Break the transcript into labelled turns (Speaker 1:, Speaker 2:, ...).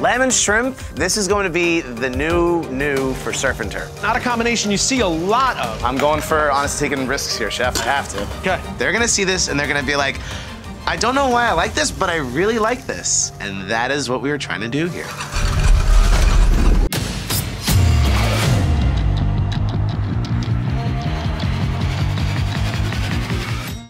Speaker 1: Lemon shrimp, this is going to be the new for surf and turf.
Speaker 2: Not a combination you see a lot of.
Speaker 1: I'm going for honest taking risks here, chef. I have to.
Speaker 2: Okay.
Speaker 1: They're gonna see this and they're gonna be like, I don't know why I like this, but I really like this. And that is what we were trying to do here.